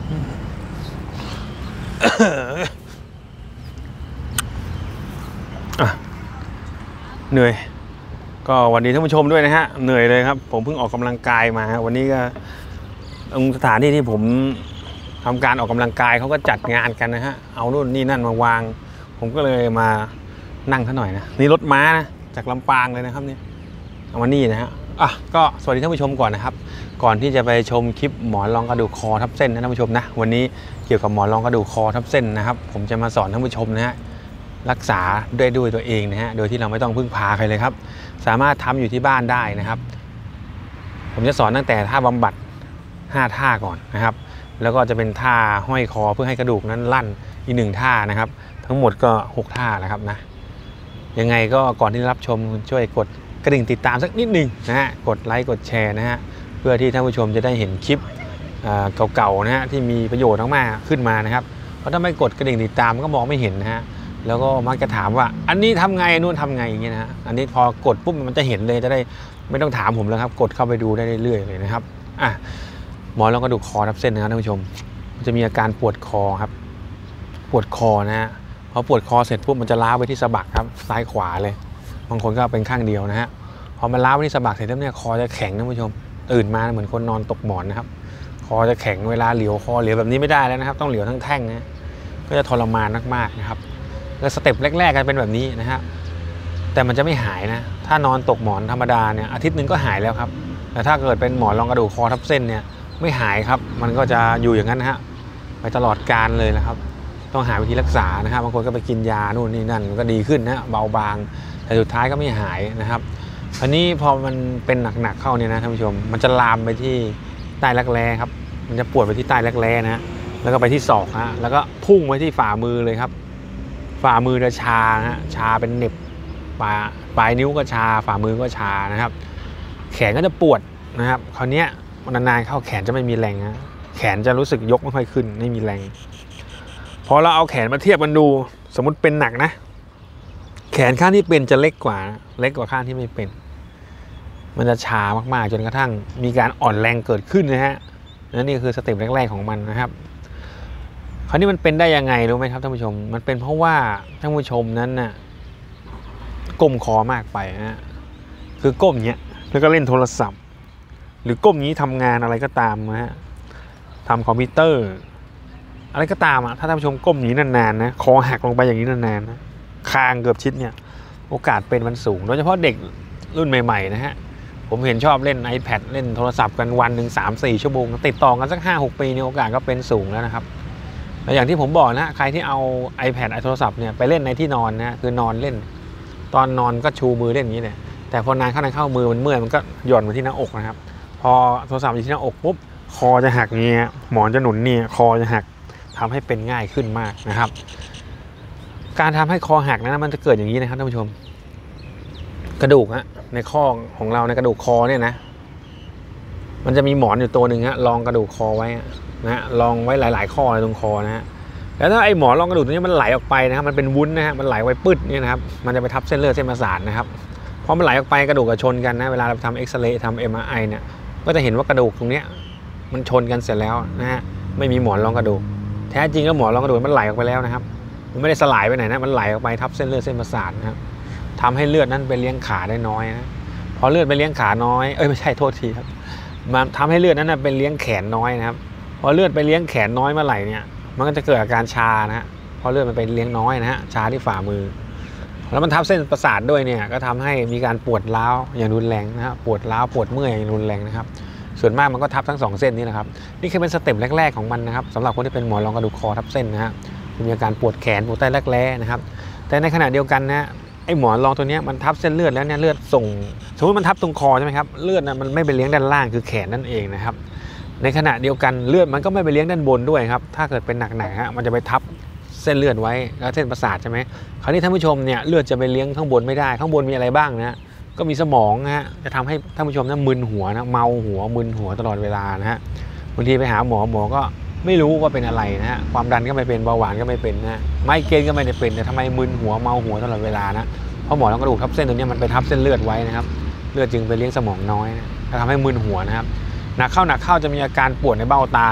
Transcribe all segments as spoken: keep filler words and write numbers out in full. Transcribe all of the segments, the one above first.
เหนื่อยก็วันนี้ท่านผู้ชมด้วยนะฮะเหนื่อยเลยครับผมเพิ่งออกกำลังกายมาวันนี้ก็สถานที่ที่ผมทำการออกกำลังกายเขาก็จัดงานกันนะฮะเอานู่นนี่นั่นมาวางผมก็เลยมานั่งซะหน่อยนะนี่รถม้านะจากลำปางเลยนะครับเนี่ยเอามานี่นะฮะอ่ะก็สวัสดีท่านผู้ชมก่อนนะครับก่อนที่จะไปชมคลิปหมอนรองกระดูกคอทับเส้นนะท่านผู้ชมนะวันนี้เกี่ยวกับหมอนรองกระดูกคอทับเส้นนะครับผมจะมาสอนท่านผู้ชมนะฮะรักษาด้วยด้วยตัวเองนะฮะโดยที่เราไม่ต้องพึ่งพาใครเลยครับสามารถทำอยู่ที่บ้านได้นะครับผมจะสอนตั้งแต่ท่าบำบัดห้าท่าก่อนนะครับแล้วก็จะเป็นท่าห้อยคอเพื่อให้กระดูกนั้นลั่นอีกหนึ่งท่านะครับทั้งหมดก็หกท่านะครับนะยังไงก็ก่อนที่รับชมช่วยกดกระดิ่งติดตามสักนิดหนึ่งนะฮะกดไลค์กดแชร์นะฮะเพื่อที่ท่านผู้ชมจะได้เห็นคลิปเก่าๆนะฮะที่มีประโยชน์มากๆขึ้นมานะครับเพราะถ้าไม่กดกระดิ่งติดตามก็มองไม่เห็นนะฮะแล้วก็มักจะถามว่าอันนี้ทำไงนู่นทำไงอย่างเงี้ยนะฮะอันนี้พอกดปุ๊บมันจะเห็นเลยจะได้ไม่ต้องถามผมแล้วครับกดเข้าไปดูได้เรื่อยๆเลยนะครับอ่ะหมอนรองกระดูกคอทับเส้นนะครับท่านผู้ชมจะมีอาการปวดคอครับปวดคอนะฮะพอปวดคอเสร็จปุ๊บมันจะล้าวไปที่สะบักครับซ้ายขวาเลยบางคนก็เป็นข้างเดียวนะฮะพอมันล้าวไปที่สะบักเสร็จแล้วเนี่ยคอจะแข็งท่านผู้ชมตื่นมาเหมือนคนนอนตกหมอนนะครับคอจะแข็งเวลาเหลียวคอเหลียวแบบนี้ไม่ได้แล้วนะครับต้องเหลียวทั้งแท่งนะก็จะทรมานมากๆนะครับแล้วสเต็ปแรกๆกันเป็นแบบนี้นะฮะแต่มันจะไม่หายนะถ้านอนตกหมอนธรรมดาเนี่ยอาทิตย์หนึ่งก็หายแล้วครับแต่ถ้าเกิดเป็นหมอนรองกระดูกคอทับเส้นเนี่ยไม่หายครับมันก็จะอยู่อย่างนั้นนะฮะไปตลอดกาลเลยนะครับต้องหาวิธีรักษานะครับบางคนก็ไปกินยานู่นนี่นั่นมันก็ดีขึ้นนะเบาบางแต่สุดท้ายก็ไม่หายนะครับอันนี้พอมันเป็นหนักๆเข้าเนี่ยนะท่านผู้ชมมันจะลามไปที่ใต้รักแร้ครับมันจะปวดไปที่ใต้รักแร้นะแล้วก็ไปที่ศอกนะแล้วก็พุ่งไปที่ฝ่ามือเลยครับฝ่ามือจะชาฮะชาเป็นเหน็บปลายปลายนิ้วก็ชาฝ่ามือก็ชานะครับแขนก็จะปวดนะครับคราวนี้นานๆเข้าแขนจะไม่มีแรงนะแขนจะรู้สึกยกไม่ค่อยขึ้นไม่มีแรงพอเราเอาแขนมาเทียบกันดูสมมุติเป็นหนักนะแขนข้างที่เป็นจะเล็กกว่าเล็กกว่าข้างที่ไม่เป็นมันจะชามากๆจนกระทั่งมีการอ่อนแรงเกิดขึ้นนะฮะนั่นนี่คือสเต็ปแรกๆของมันนะครับคราวนี้มันเป็นได้ยังไงรู้ไหมครับท่านผู้ชมมันเป็นเพราะว่าท่านผู้ชมนั้นน่ะก้มคอมากไปนะฮะคือก้มเนี้ยแล้วก็เล่นโทรศัพท์หรือก้มนี้ทำงานอะไรก็ตามนะฮะทำคอมพิวเตอร์อะไรก็ตามอ่ะถ้าท่านผู้ชมก้มนี้นานๆนะคอหักลงไปอย่างนี้นานๆนะคางเกือบชิดเนี่ยโอกาสเป็นมันสูงโดยเฉพาะเด็กรุ่นใหม่ๆนะฮะผมเห็นชอบเล่น iPad เล่นโทรศัพท์กันวันหนึ่ง สามสี่ ชั่วโมงติดต่อกันสัก ห้าหก ปีในโอกาสก็เป็นสูงแล้วนะครับและอย่างที่ผมบอกนะใครที่เอา iPad ไอโทรศัพท์เนี่ยไปเล่นในที่นอนนะคือนอนเล่นตอนนอนก็ชูมือเล่นอย่างนี้เนี่ยแต่พอนานเข้านานเข้ามือมันเมื่อยมันก็หย่อนมาที่หน้าอกนะครับพอโทรศัพท์อยู่ที่หน้าอกปุ๊บคอจะหักเนี่ยหมอนจะหนุนเนี่ยคอจะหักทำให้เป็นง่ายขึ้นมากนะครับการทำให้คอหักนะมันจะเกิดอย่างนี้นะครับท่านผู้ชมกระดูกฮะในข้อของเราในกระดูกคอเนี่ยนะมันจะมีหมอนอยู่ตัวหนึ่งฮะรองกระดูกคอไว้นะรองไว้หลายๆข้อในตรงคอนะฮะแล้วถ้าไอ้หมอนรองกระดูกตัวนี้มันไหลออกไปนะครับมันเป็นวุ้นนะฮะมันไหลไว้ปึ๊ดเนี่ยนะครับมันจะไปทับเส้นเลือดเส้นประสาทนะครับพอมันไหลออกไปกระดูกกับชนกันนะเวลาเราทำเอ็กซเรย์ทำเอ็มอาร์ไอเนี่ยก็จะเห็นว่ากระดูกตรงเนี้ยมันชนกันเสร็จแล้วนะฮะไม่มีหมอนรองกระดูกแท้จริงแล้วหมอนรองกระดูกมันไหลออกไปแล้วนะครับมันไม่ได้สลายไปไหนนะมันไหลออกไปทับเส้นเลือดเส้นประสาทนะครับทำให้เลือดนั้นไปเลี้ยงขาได้น้อยนะพอเลือดไปเลี้ยงขาน้อยเอ้ยไม่ใช่โทษทีครับมันทำให้เลือดนั้นไปเลี้ยงแขนน้อยนะครับพอเลือดไปเลี้ยงแขนน้อยเมื่อไหร่เนี่ยมันก็จะเกิดอาการชานะฮะพอเลือดมันไปเลี้ยงน้อยนะฮะชาที่ฝ่ามือแล้วมันทับเส้นประสาทด้วยเนี่ยก็ทำให้มีการปวดร้าวอย่างรุนแรงนะฮะปวดร้าวปวดเมื่อยอย่างรุนแรงนะครับส่วนมากมันก็ทับทั้งสองเส้นนี้นะครับนี่คือเป็นสเต็ปแรกๆของมันนะครับสำหรับคนที่เป็นหมอนรองกระดูกคอทับเส้นนะฮะมีอาการปวดแขนปวดใต้รักแร้นะครับแต่ในขณะเดียวกันนะไอ้หมอนรองตัวนี้มันทับเส้นเลือดแล้วเนี่ยเลือดส่งสมมติมันทับตรงคอใช่ไหมครับเลือดนะมันไม่ไปเลี้ยงด้านล่างคือแขนนั่นเองนะครับในขณะเดียวกันเลือดมันก็ไม่ไปเลี้ยงด้านบนด้วยครับถ้าเกิดเป็นหนักๆฮะมันจะไปทับเส้นเลือดไว้แล้วเส้นประสาทใช่ไหมคราวนี้ท่านผู้ชมเนี่ยเลือดจะไปเลี้ยงข้างบนไม่ได้ข้างบนมีอะไรบ้างนะก็มีสมองนะฮะจะทำให้ท่านผู้ชมนั้นมึนหัวนะเมาหัวมึนหัวตลอดเวลานะฮะบางทีไปหาหมอหมอก็ไม่รู้ว่าเป็นอะไรนะฮะความดันก็ไม่เป็นเบาหวานก็ไม่เป็นนะไมเกรนก็ไม่ได้เป็นแต่ทำไมมึนหัวเมาหัวตลอดเวลานะเพราะหมอนรองกระดูกทับเส้นตัวนี้มันไปทับเส้นเลือดไว้นะครับเลือดจึงไปเลี้ยงสมองน้อยนะทำให้มึนหัวนะครับหนักเข้าหนักเข้าจะมีอาการปวดในเบ้าตาครับ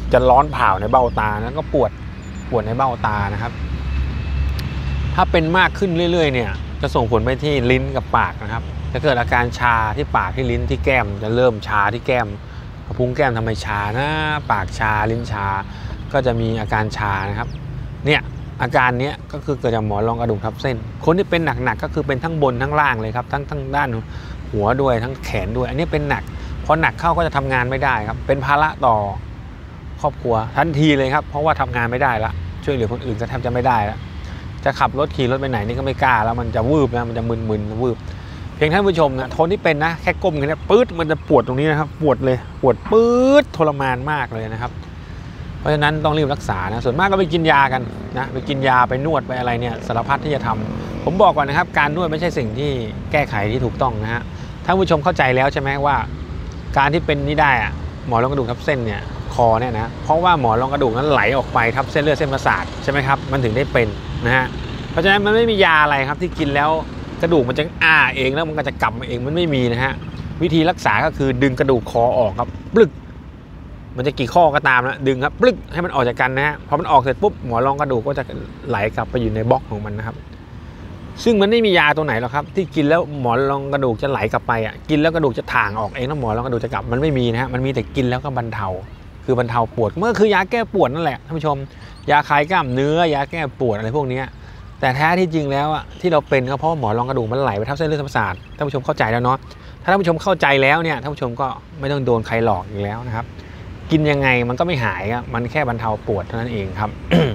จะร้อนเผาในเบ้าตาแล้วก็ปวดปวดในเบ้าตานะครับถ้าเป็นมากขึ้นเรื่อยๆเนี่ยจะส่งผลไปที่ลิ้นกับปากนะครับจะเกิดอาการชาที่ปากที่ลิ้นที่แก้มจะเริ่มชาที่แก้มกระพุ้งแก้มทำไมชานะปากชาลิ้นชาก็จะมีอาการชานะครับเนี่ยอาการนี้ก็คือเกิดจากหมอนรองกระดูกทับเส้นคนที่เป็นหนักๆก็คือเป็นทั้งบนทั้งล่างเลยครับทั้งทั้งด้านหัวด้วยทั้งแขนด้วยอันนี้เป็นหนักพอหนักเข้าก็จะทำงานไม่ได้ครับเป็นภาระต่อครอบครัวทันทีเลยครับเพราะว่าทำงานไม่ได้ละช่วยเหลือคนอื่นจะแทบจะไม่ได้แล้วจะขับรถขี่รถไปไหนนี่ก็ไม่กล้าแล้วมันจะวืบนะมันจะมึนๆวืบเพียงท่านผู้ชมนะทนที่เป็นนะแค่ก้มกันเนี่ยปื๊ดมันจะปวดตรงนี้นะครับปวดเลยปวดปื๊ดทรมานมากเลยนะครับเพราะฉะนั้นต้องรีบรักษานะส่วนมากก็ไปกินยากันนะไปกินยาไปนวดไปอะไรเนี่ยสารพัดที่จะทำผมบอกก่อนนะครับการนวดไม่ใช่สิ่งที่แก้ไขที่ถูกต้องนะฮะท่านผู้ชมเข้าใจแล้วใช่ไหมว่าการที่เป็นนี้ได้อะหมอนรองกระดูกทับเส้นเนี่ยคอเนี่ยนะเพราะว่าหมอนรองกระดูกนั้นไหลออกไปทับเส้นเลือดเส้นประสาทใช่ไหมครับมันถึงได้เป็นนะฮะเพราะฉะนั้นมันไม่มียาอะไรครับที่กินแล้วกระดูกมันจะอ้าเองแล้วมันก็จะกลับมาเองมันไม่มีนะฮะวิธีรักษาก็คือดึงกระดูกคอออกครับปลึกมันจะกี่ข้อก็ตามนะดึงครับปลึกให้มันออกจากกันนะฮะพอมันออกเสร็จปุ๊บหมอนรองกระดูกก็จะไหลกลับไปอยู่ในบล็อกของมันนะครับซึ่งมันไม่มียาตัวไหนหรอกครับที่กินแล้วหมอนรองกระดูกจะไหลกลับไปอ่ะกินแล้วกระดูกจะถ่างออกเองแล้วหมอนรองกระดูกจะกลับมันไม่มีนะฮะมันมีแต่กินแล้วก็บรรเทาคือบรรเทาปวดเมื่อคือยาแก้ปวดนั่นแหละท่านผู้ชมยาคลายกล้ามเนื้อยาแก้ปวดอะไรพวกนี้แต่แท้ที่จริงแล้วอ่ะที่เราเป็นก็เพราะหมอนรองกระดูกมันไหลไปทับเส้นเลือดประสาทท่านผู้ชมเข้าใจแล้วเนาะถ้าท่านผู้ชมเข้าใจแล้วเนี่ยท่านผู้ชมก็ไม่ต้องโดนใครหลอกอีกแล้วนะครับกินยังไงมันก็ไม่หายครับมันแค่บรรเทาปวดเท่านั้นเองครับ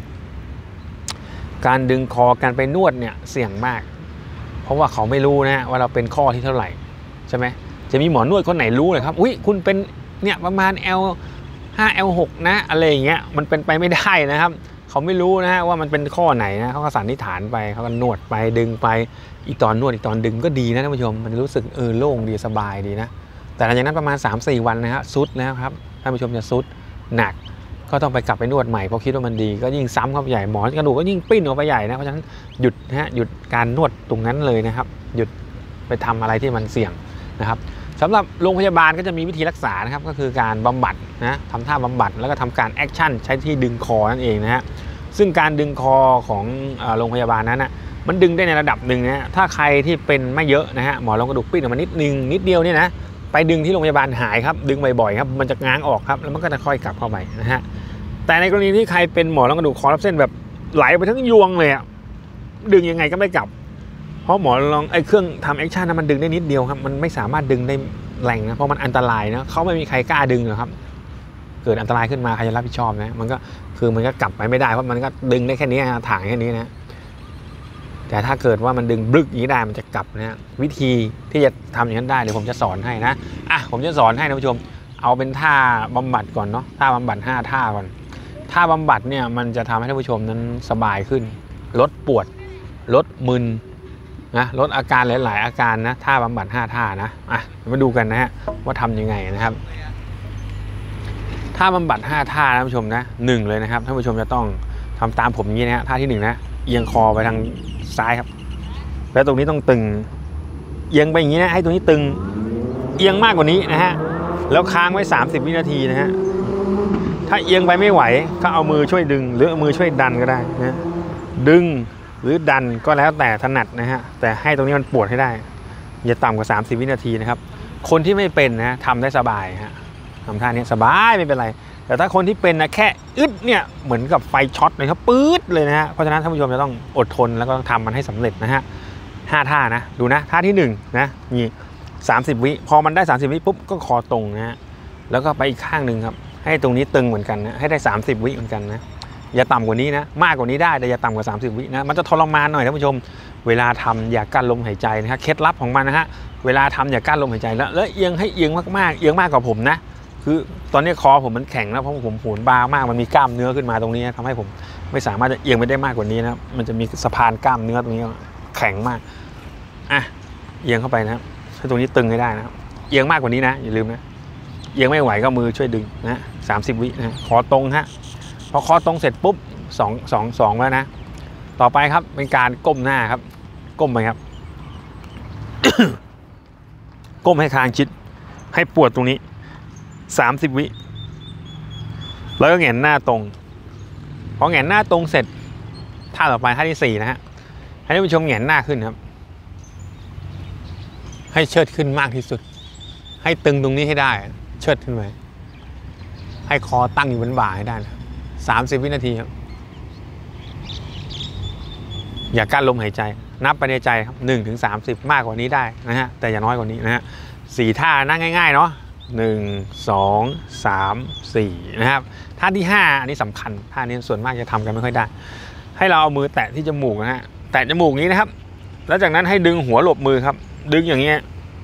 การดึงคอการไปนวดเนี่ยเสี่ยงมากเพราะว่าเขาไม่รู้นะว่าเราเป็นข้อที่เท่าไหร่ใช่ไหมจะมีหมอนวดคนไหนรู้เลยครับอุ้ยคุณเป็นเนี่ยประมาณ แอล ห้า แอล หก นะอะไรอย่างเงี้ยมันเป็นไปไม่ได้นะครับเขาไม่รู้นะฮะว่ามันเป็นข้อไหนนะเขาก็สันนิษฐานไปเขาก็นวดไปดึงไปอีกตอนนวดอีกตอนดึงก็ดีนะท่านผู้ชมมันรู้สึกเออโล่งดีสบายดีนะแต่หลังจากนั้นประมาณ สามสี่ วันนะฮะซุดแล้วครับท่านผู้ชมจะซุดหนักก็ต้องไปกลับไปนวดใหม่เพราะคิดว่ามันดีก็ยิ่งซ้ำเข้าไปใหญ่หมอนกระดูกก็ยิ่งปิ้นออกไปใหญ่นะเพราะฉะนั้นหยุดนะฮะหยุดการนวดตรงนั้นเลยนะครับหยุดไปทำอะไรที่มันเสี่ยงนะครับสำหรับโรงพยาบาลก็จะมีวิธีรักษานะครับก็คือการบำบัดนะทำท่าบำบัดแล้วก็ทำการแอคชั่นใช้ที่ดึงคอนั่นเองนะฮะซึ่งการดึงคอของโรงพยาบาลนั้นนะมันดึงได้ในระดับหนึ่งนะถ้าใครที่เป็นไม่เยอะนะฮะหมอนรองกระดูกปิ้นออกมานิดนึงนิดเดียวเนี่ยนะไปดึงที่โรงพยาบาลหายครับดึงบ่อยๆครับมันจะง้างออกครับแล้วมันก็จะค่อยกลับเข้าไปนะฮะแต่ในกรณีที่ใครเป็นหมอนรองกระดูกคอทับเส้นแบบไหลไปทั้งยวงเลยอะดึงยังไงก็ไม่กลับเพราะหมอนรองไอ้เครื่องทำแอคชั่นนั้นมันดึงได้นิดเดียวครับมันไม่สามารถดึงได้แรงนะเพราะมันอันตรายนะเขาไม่มีใครกล้าดึงหรอกครับเกิดอันตรายขึ้นมาใครจะรับผิดชอบนะมันก็คือมันก็กลับไปไม่ได้เพราะมันก็ดึงได้แค่นี้นะถ่างแค่นี้นะแต่ถ้าเกิดว่ามันดึงบึกอย่างนี้ได้มันจะกลับนะวิธีที่จะทำอย่างนั้นได้เดี๋ยวผมจะสอนให้นะอ่ะผมจะสอนให้ท่านผู้ชมเอาเป็นท่าบำบัดก่อนเนาะท่าบำบัดห้าท่าก่อนท่าบำบัดเนี่ยมันจะทำให้ท่านผู้ชมนั้นสบายขึ้นลดปวดลดมึนนะลดอาการหลายๆอาการนะท่าบำบัดห้าท่านะอ่ะมาดูกันนะฮะว่าทำยังไงนะครับท่าบำบัดห้าท่าท่านผู้ชมนะหนึ่งเลยนะครับท่านผู้ชมจะต้องทำตามผมอย่างนี้นะฮะท่าที่หนึ่งนะเอียงคอไปทางซ้ายครับแล้วตรงนี้ต้องตึงเอียงไปอย่างนี้นะให้ตรงนี้ตึงเอียงมากกว่านี้นะฮะแล้วค้างไว้สามสิบวินาทีนะฮะถ้าเอียงไปไม่ไหวก็เอามือช่วยดึงหรือเอามือช่วยดันก็ได้นะดึงหรือดันก็แล้วแต่ถนัดนะฮะแต่ให้ตรงนี้มันปวดให้ได้อย่าต่ำกว่าสามสิบวินาทีนะครับคนที่ไม่เป็นนะทำได้สบายฮะทำท่านี้สบายไม่เป็นไรแต่ถ้าคนที่เป็นนะแค่อึดเนี่ยเหมือนกับไฟช็อตเลยครับปื๊ดเลยนะฮะเพราะฉะนั้นท่านผู้ชมจะต้องอดทนแล้วก็ต้องทำมันให้สำเร็จนะฮะห้าท่านะดูนะท่าที่หนึ่งนะนี่สามสิบวิพอมันได้สามสิบวิปุ๊บก็คอตรงนะฮะแล้วก็ไปอีกข้างหนึ่งครับให้ตรงนี้ตึงเหมือนกันนะให้ได้สามสิบวิเหมือนกันนะอย่าต่ำกว่านี้นะมากกว่านี้ได้แต่อย่าต่ำกว่าสามสิบวินะมันจะทรมานหน่อยท่านผู้ชมเวลาทำอย่ากั้นลมหายใจนะฮะเคล็ดลับของมันนะฮะเวลาทำอย่ากั้นลมหายใจแล้วแล้วเอียงให้เอียงมากๆเอียงมากกว่าผมนะคือตอนนี้คอผมมันแข็งแล้วเพราะผมโหนบางมากมันมีกล้ามเนื้อขึ้นมาตรงนี้ทำให้ผมไม่สามารถจะเอียงไปได้มากกว่านี้นะมันจะมีสะพานกล้ามเนื้อตรงนี้แข็งมากอ่ะเอียงเข้าไปนะให้ตรงนี้ตึงให้ได้นะครับเอียงมากกว่านี้นะอย่าลืมนะเอียงไม่ไหวก็มือช่วยดึงนะสามสิบวินะคอตรงฮะพอคอตรงเสร็จปุ๊บสองสองสองแล้วนะต่อไปครับเป็นการก้มหน้าครับก้มไปครับ ก้มให้คางชิดให้ปวดตรงนี้สามสิบวิแล้วก็แหงนหน้าตรงพอแหงนหน้าตรงเสร็จท่าต่อไปท่าที่สี่นะฮะให้ท่านผู้ชมแหงนหน้าขึ้นครับให้เชิดขึ้นมากที่สุดให้ตึงตรงนี้ให้ได้เชิดขึ้นไปให้คอตั้งอยู่บนบ่าให้ได้นะสามสิบวินาทีครับอย่ากั้นลมหายใจนับไปในใจครับหนึ่งถึงสามสิบมากกว่านี้ได้นะฮะแต่อย่าน้อยกว่านี้นะฮะสี่ท่านั่งง่ายๆเนาะหนึ่งสองสามสี่นะครับท่าที่ห้าอันนี้สำคัญท่านี้ส่วนมากจะทำกันไม่ค่อยได้ให้เราเอามือแตะที่จมูกนะฮะแตะจมูกนี้นะครับแล้วจากนั้นให้ดึงหัวหลบมือครับดึงอย่างเงี้ย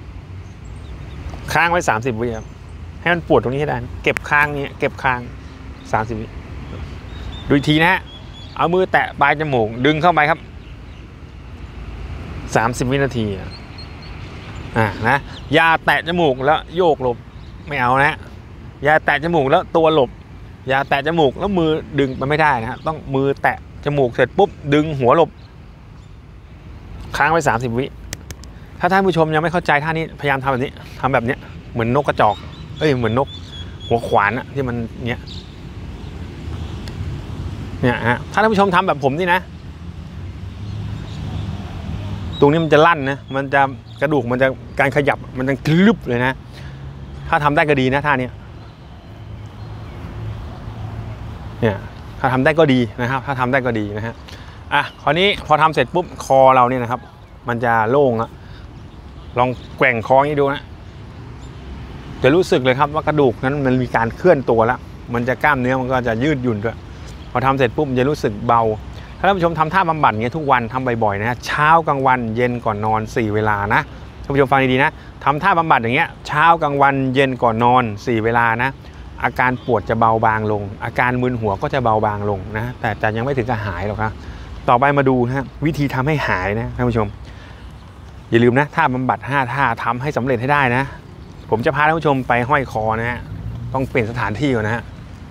ค้างไว้สามสิบวิครับให้มันปวดตรงนี้ให้ได้เก็บค้างนี้เก็บค้างสามสิบวิดูอีกทีนะฮะเอามือแตะปลายจมูกดึงเข้าไปครับสามสิบวินาทีอ่านะอย่าแตะจมูกแล้วโยกหลบไม่เอานะอย่าแตะจมูกแล้วตัวหลบอย่าแตะจมูกแล้วมือดึงมันไม่ได้นะฮะต้องมือแตะจมูกเสร็จปุ๊บดึงหัวหลบค้างไว้สามสิบวิถ้าท่านผู้ชมยังไม่เข้าใจท่านี้พยายามทำแบบนี้ทำแบบนี้เหมือนนกกระจอกเอ้ยเหมือนนกหัวขวานอะที่มันเนี้ยเนี่ยฮะถ้าท่านผู้ชมทำแบบผมนี่นะตรงนี้มันจะลั่นนะมันจะกระดูกมันจะการขยับมันจะกรึบเลยนะถ้าทำได้ก็ดีนะท่านี้เนี่ยถ้าทำได้ก็ดีนะครับถ้าทำได้ก็ดีนะฮะอ่ะคราวนี้พอทำเสร็จปุ๊บคอเราเนี่ยนะครับมันจะโล่งอะลองแกว่งคออย่างนี้ดูนะจะรู้สึกเลยครับว่ากระดูกนั้นมันมีการเคลื่อนตัวแล้วมันจะกล้ามเนื้อมันก็จะยืดหยุ่นด้วยพอทำเสร็จปุ๊บจะรู้สึกเบาถ้าท่านผู้ชมทำท่าบำบัดเงี้ยทุกวันทำบ่อยๆนะเช้ากลางวันเย็นก่อนนอนสี่เวลานะท่านผู้ชมฟังดีๆนะทำท่าบำบัดอย่างเงี้ยเช้ากลางวันเย็นก่อนนอนสี่เวลานะอาการปวดจะเบาบางลงอาการมึนหัวก็จะเบาบางลงนะแต่จะยังไม่ถึงกับหายหรอกครับต่อไปมาดูนะวิธีทำให้หายนะท่านผู้ชมอย่าลืมนะท่าบำบัดห้าท่าทำให้สำเร็จให้ได้นะผมจะพาท่านผู้ชมไปห้อยคอนะฮะต้องเปลี่ยนสถานที่ก่อนนะฮะ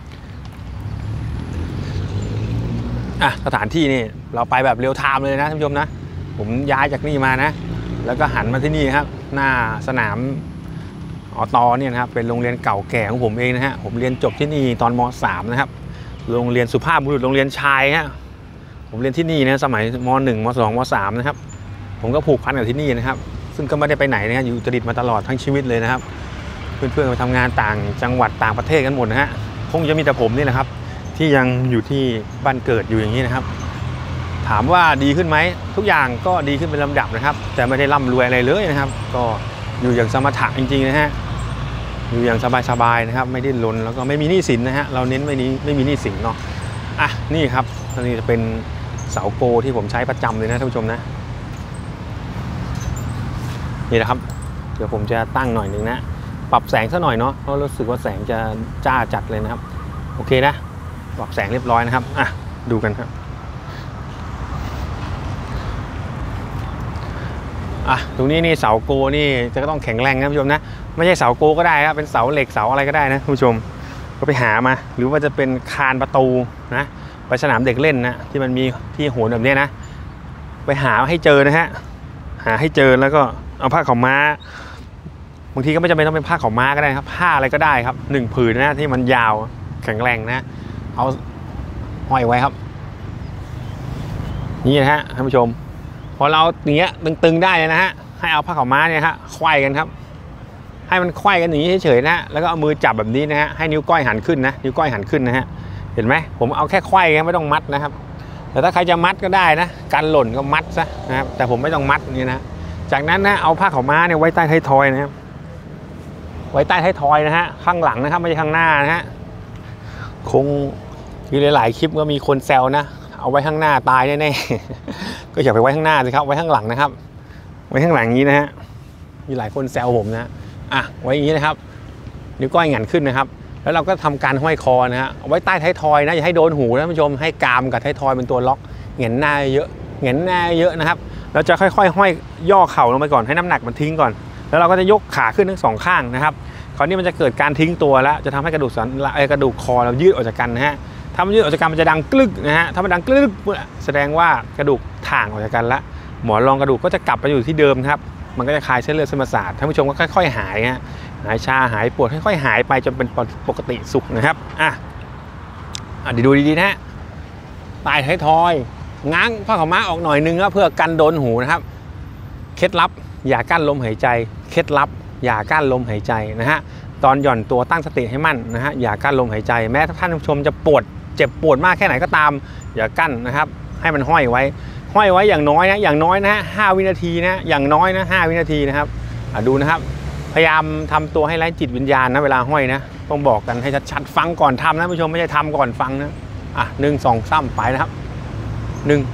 อ่ะสถานที่นี่เราไปแบบเรียลไทม์เลยนะท่านผู้ชมนะผมย้ายจากนี่มานะแล้วก็หันมาที่นี่ครับหน้าสนามอตเนี่ยนะครับเป็นโรงเรียนเก่าแก่ของผมเองนะฮะผมเรียนจบที่นี่ตอนม.สาม นะครับโรงเรียนสุภาพบุรุษโรงเรียนชายฮะผมเรียนที่นี่นะสมัยม.หนึ่ง ม.สอง ม.สาม นะครับผมก็ผูกพันกับที่นี่นะครับซึ่งก็ไม่ได้ไปไหนนะฮะอยู่อุตรดิตถ์มาตลอดทั้งชีวิตเลยนะครับเพื่อนๆไปทำงานต่างจังหวัดต่างประเทศกันหมดนะฮะคงจะมีแต่ผมนี่แหละครับที่ยังอยู่ที่บ้านเกิดอยู่อย่างนี้นะครับถามว่าดีขึ้นไหมทุกอย่างก็ดีขึ้นเป็นลำดับนะครับแต่ไม่ได้ร่ำรวยอะไรเลยนะครับก็อยู่อย่างสมถะจริงๆนะฮะอยู่อย่างสบายๆนะครับไม่ดิ้นรนแล้วก็ไม่มีหนี้สินนะฮะเราเน้นไม่นี้ไม่มีหนี้สินเนาะอ่ะนี่ครับอันนี้จะเป็นเสาโกที่ผมใช้ประจำเลยนะท่านผู้ชมนะนี่นะครับเดี๋ยวผมจะตั้งหน่อยหนึ่งนะปรับแสงซะหน่อยเนาะเพราะรู้สึกว่าแสงจะจ้าจัดเลยนะครับโอเคนะปรับแสงเรียบร้อยนะครับอ่ะดูกันครับอ่ะตรงนี้นี่เสาโกนี่จะต้องแข็งแรงนะท่านผู้ชมนะไม่ใช่เสาโกก็ได้ครับเป็นเสาเหล็กเสาอะไรก็ได้นะท่านผู้ชมก็ไปหามาหรือว่าจะเป็นคานประตูนะไปสนามเด็กเล่นนะที่มันมีที่โหนแบบนี้นะไปหาให้เจอนะฮะหาให้เจอแล้วก็เอาผ้าขาวม้าบางทีก็ไม่จำเป็นต้องเป็นผ้าขาวม้าก็ได้ครับผ้าอะไรก็ได้ครับหนึ่งผืนนะที่มันยาวแข็งแรงนะเอาห้อยไว้ครับนี่นะฮะท่านผู้ชมพอเราอย่างเงี้ยตึงๆได้เลยนะฮะให้เอาผ้าขาวม้าเนี่ยฮะไขว้กันครับให้มันไขว้กันอย่างนี้เฉยๆนะแล้วก็เอามือจับแบบนี้นะฮะให้นิ้วก้อยหันขึ้นนะนิ้วก้อยหันขึ้นนะฮะเห็นไหมผมเอาแค่ไขว้กันไม่ต้องมัดนะครับแต่ถ้าใครจะมัดก็ได้นะกันหล่นก็มัดซะนะครับแต่ผมไม่ต้องมัดนี่นะจากนั้นนะเอาผ้าขาวม้าเนี่ยไว้ใต้ท้ายทอยนะครับไว้ใต้ท้ายทอยนะฮะข้างหลังนะครับไม่ใช่ข้างหน้านะฮะคงมีหลายๆคลิปก็มีคนแซวนะเอาไว้ข้างหน้าตายแน่ๆก็อย่าไปไว้ข้างหน้าสิครับไว้ข้างหลังนะครับไว้ข้างหลังนี้นะฮะมีหลายคนแซวผมนะอ่ะไว้อย่างนี้นะครับนิ้วก้อยหงันขึ้นนะครับแล้วเราก็ทำการห้อยคอนะฮะเอาไว้ใต้ท้ายทอยนะอย่าให้โดนหูนะท่านผู้ชมให้กรามกับท้ายทอยเป็นตัวล็อกเหงียนหน้าเยอะเหงียนหน้าเยอะนะครับเราจะค่อยๆห้อยย่อเข่าลงไปก่อนให้น้ำหนักมันทิ้งก่อนแล้วเราก็จะยกขาขึ้นทั้งสองข้างนะครับคราวนี้มันจะเกิดการทิ้งตัวแล้วจะทำให้กระดูกสันกระดูกคอเรายืดออกจากกันนะฮะถ้ามันยืดออกจากกันมันจะดังกลึกนะฮะถ้ามันดังกลึกแสดงว่ากระดูกถ่างออกจากกันแล้วหมอนรองกระดูกก็จะกลับไปอยู่ที่เดิมครับมันก็จะคลายเส้นเลือดเส้นประสาทท่านผู้ชมก็ค่อยๆหายฮะหายชาหายปวดค่อยๆหายไปจนเป็นปกติสุขนะครับอ่ะอ่ะดูดีๆนะใต้ท้ายทอยง้างผ้าขาวม้าออกหน่อยนึงนะเพื่อกันโดนหูนะครับเคล็ดลับอย่ากั้นลมหายใจเคล็ดลับอย่ากั้นลมหายใจนะฮะตอนหย่อนตัวตั้งสติให้มั่นนะฮะอย่ากั้นลมหายใจแม้ท่านผู้ชมจะปวดเจ็บปวดมากแค่ไหนก็ตามอย่ากั้นนะครับให้มันห้อยไว้ห้อยไว้อย่างน้อยนะอย่างน้อยนะห้าวินาทีนะอย่างน้อยนะห้าวินาทีนะครับดูนะครับพยายามทำตัวให้ไร้จิตวิญญาณนะเวลาห้อยนะต้องบอกกันให้ชัดๆฟังก่อนทำนะผู้ชมไม่ใช่ทำก่อนฟังนะอ่ะหนึ่งสองสามไปนะครับหนึ่ง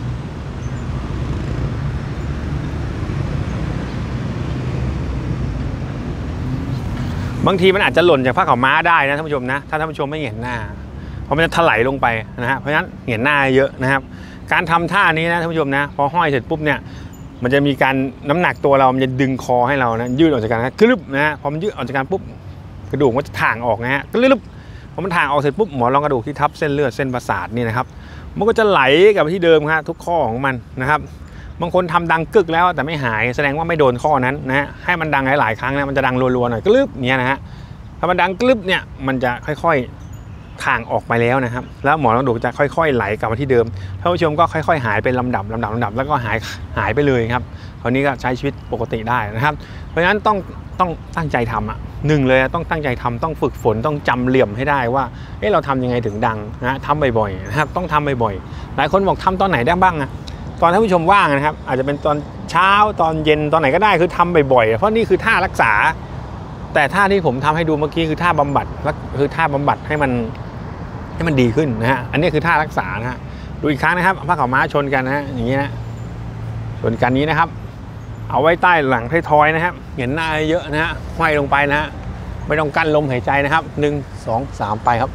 บางทีมันอาจจะหล่นจากผ้าขาวม้าได้นะท่านผู้ชมนะถ้าท่านผู้ชมไม่เห็นหน้าเพราะมันจะถลายลงไปนะฮะเพราะฉะนั้นเห็นหน้าเยอะนะครับการทำท่านี้นะท่านผู้ชมนะพอห้อยเสร็จปุ๊บเนี่ยมันจะมีการน้ำหนักตัวเรามันจะดึงคอให้เรานะยืดออกจากกันนะกรึบนะฮะพอมันยืดออกจากกันปุ๊บกระดูกมันจะถ่างออกนะฮะกรึบพอมันถ่างออกเสร็จปุ๊บหมอนรองกระดูกที่ทับเส้นเลือดเส้นประสาทนี่นะครับมันก็จะไหลกลับไปที่เดิมครับทุกข้อของมันนะครับบางคนทำดังกึกแล้วแต่ไม่หายแสดงว่าไม่โดนข้อนั้นนะฮะให้มันดังหลายๆครั้งนะมันจะดังรัวๆหน่อยกรึบเนี่ยนะฮะถ้ามันดังกรึบเนี่ยมันจะค่อยๆถ่างออกไปแล้วนะครับแล้วหมอนรองกระดูกจะค่อยๆไหลกลับมาที่เดิมท่านผู้ชมก็ค่อยๆหายเป็นลำดับลำดับลำดับแล้วก็หายหายไปเลยครับคราวนี้ก็ใช้ชีวิตปกติได้นะครับเพราะฉะนั้นต้องต้องตั้งใจทำอ่ะหนึ่งเลยต้องตั้งใจทำต้องฝึกฝนต้องจำเหลี่ยมให้ได้ว่าเอ๊ะเราทำยังไงถึงดังนะทำบ่อยๆนะครับต้องทำบ่อยๆหลายคนบอกทำตอนไหนได้บ้างอะตอนท่านผู้ชมว่างนะครับอาจจะเป็นตอนเช้าตอนเย็นตอนไหนก็ได้คือทำบ่อยๆเพราะนี่คือท่ารักษาแต่ท่าที่ผมทำให้ดูเมื่อกี้คือท่าบำบัดคือท่าบำบัดให้มันให้มันดีขึ้นนะฮะอันนี้คือท่ารักษานะฮะดูอีกครั้งนะครับผ้าขาวม้าชนกันนะฮะอย่างนี้นะชนกันนี้นะครับเอาไว้ใต้หลังท้ายทอยนะครับเห็นหน้าเยอะนะฮะห้อยลงไปนะฮะไม่ต้องกั้นลมหายใจนะครับหนึ่งสองสามไปครับ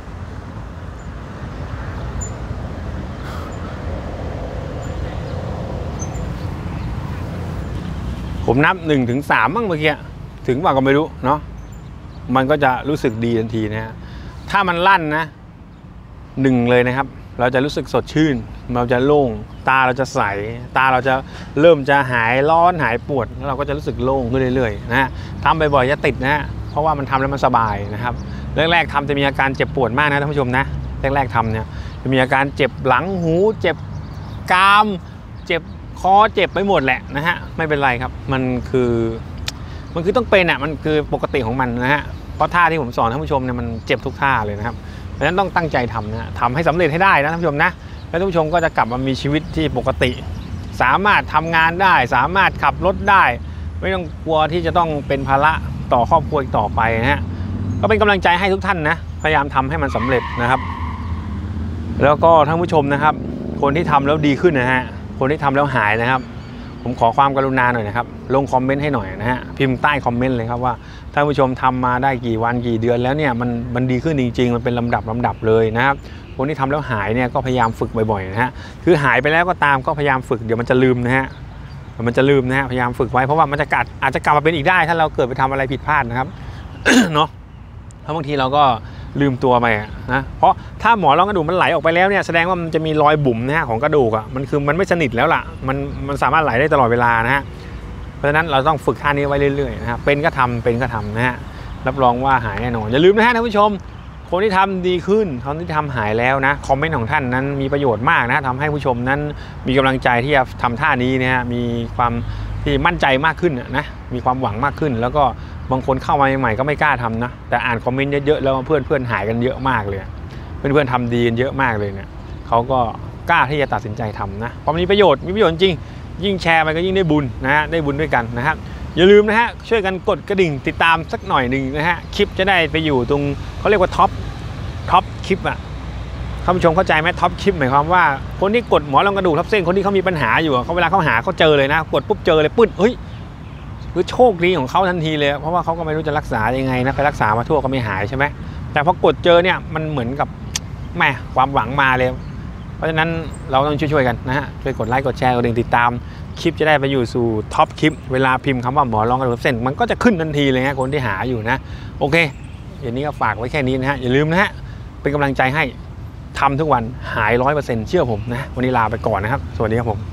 ผมนับหนึ่งถึงสามบ้างเมื่อกี้ถึงว่าก็ไม่รู้เนาะมันก็จะรู้สึกดีทันทีนะฮะถ้ามันลั่นนะหนึ่งเลยนะครับเราจะรู้สึกสดชื่นเราจะโล่งตาเราจะใสตาเราจะเริ่มจะหายร้อนหายปวดแล้วเราก็จะรู้สึกโล่งขึ้นเรื่อยๆนะฮะทำบ่อยๆจะติดนะฮะเพราะว่ามันทำแล้วมันสบายนะครับแรกๆทำจะมีอาการเจ็บปวดมากนะท่านผู้ชมนะแรกๆทำเนี่ยจะมีอาการเจ็บหลังหูเจ็บกรามเจ็บคอเจ็บไปหมดแหละนะฮะไม่เป็นไรครับมันคือมันคือต้องเป็นอ่ะมันคือปกติของมันนะฮะเพราะท่าที่ผมสอนท่านผู้ชมเนี่ยมันเจ็บทุกท่าเลยนะครับเพราะฉะนั้นต้องตั้งใจทำนะทำให้สำเร็จให้ได้นะท่านผู้ชมนะแล้วท่านผู้ชมก็จะกลับมามีชีวิตที่ปกติสามารถทำงานได้สามารถขับรถได้ไม่ต้องกลัวที่จะต้องเป็นภาระต่อครอบครัวอีกต่อไปนะฮะก็เป็นกำลังใจให้ทุกท่านนะพยายามทำให้มันสำเร็จนะครับแล้วก็ท่านผู้ชมนะครับคนที่ทำแล้วดีขึ้นนะฮะคนที่ทำแล้วหายนะครับผมขอความกรุณาหน่อยนะครับลงคอมเมนต์ให้หน่อยนะฮะพิมพ์ใต้คอมเมนต์เลยครับว่าท่านผู้ชมทำมาได้กี่วันกี่เดือนแล้วเนี่ยมันมันดีขึ้นจริงๆมันเป็นลำดับลำดับเลยนะครับคนที่ทำแล้วหายเนี่ยก็พยายามฝึกบ่อยๆนะฮะคือหายไปแล้วก็ตามก็พยายามฝึกเดี๋ยวมันจะลืมนะฮะมันจะลืมนะฮะพยายามฝึกไว้เพราะว่ามันจะกัดอาจจะกลับมาเป็นอีกได้ถ้าเราเกิดไปทำอะไรผิดพลาดนะครับ เนาะเพราะบางทีเราก็ลืมตัวไปนะเพราะถ้าหมอนรองกระดูกมันไหลออกไปแล้วเนี่ยแสดงว่ามันจะมีรอยบุ๋มนะฮะของกระดูกอ่ะมันคือมันไม่สนิทแล้วล่ะมันมันสามารถไหลได้ตลอดเวลานะฮะเพราะฉะนั้นเราต้องฝึกท่านี้ไว้เรื่อยๆนะครับเป็นก็ทำเป็นก็ทำนะฮะรับรองว่าหายแน่นอนอย่าลืมนะฮะท่านผู้ชมคนที่ทำดีขึ้นคนที่ทำหายแล้วนะคอมเมนต์ของท่านนั้นมีประโยชน์มากนะทำให้ผู้ชมนั้นมีกำลังใจที่จะทำท่านี้นะฮะมีความที่มั่นใจมากขึ้นนะมีความหวังมากขึ้นแล้วก็บางคนเข้ามาใหม่ๆก็ไม่กล้าทำนะแต่อ่านคอมเมนต์เยอะๆแล้วเพื่อนเพื่อนหายกันเยอะมากเลยเพื่อนเพื่อนทำดีกันเยอะมากเลยเนี่ยเขาก็กล้าที่จะตัดสินใจทำนะเพราะมีประโยชน์มีประโยชน์จริงยิ่งแชร์ไปก็ยิ่งได้บุญนะฮะได้บุญด้วยกันนะครับอย่าลืมนะฮะช่วยกันกดกระดิ่งติดตามสักหน่อยหนึ่งนะฮะคลิปจะได้ไปอยู่ตรงเขาเรียกว่าท็อปท็อปคลิปอ่ะท่านผู้ชมเข้าใจไหมท็อปคลิปหมายความว่าคนที่กดหมอนรองกระดูกทับเส้นคนที่เขามีปัญหาอยู่เขาเวลาเขาหาเขาเจอเลยนะกดปุ๊บเจอเลยปึ๊ดเฮ้ยคือโชคดีของเขาทันทีเลยเพราะว่าเขาก็ไม่รู้จะรักษายังไงนะไปรักษามาทั่วก็ไม่หายใช่ไหมแต่พอกดเจอเนี่ยมันเหมือนกับแม่ความหวังมาเลยเพราะฉะนั้นเราต้องช่วยๆกันนะฮะช่วยกดไลค์กดแชร์กดติดตามคลิปจะได้ไปอยู่สู่ท็อปคลิปเวลาพิมพ์คำว่าหมอนรองกระดูกทับเส้นมันก็จะขึ้นทันทีเลยฮะคนที่หาอยู่นะโอเคอย่างนี้ก็ฝากไว้แค่นี้นะฮะอย่าลืมนะฮะเป็นกำลังใจให้ทำทุกวันหายร้อยเปอร์เซ็นต์เชื่อผมนะวันนี้ลาไปก่อนนะครับสวัสดีครับผม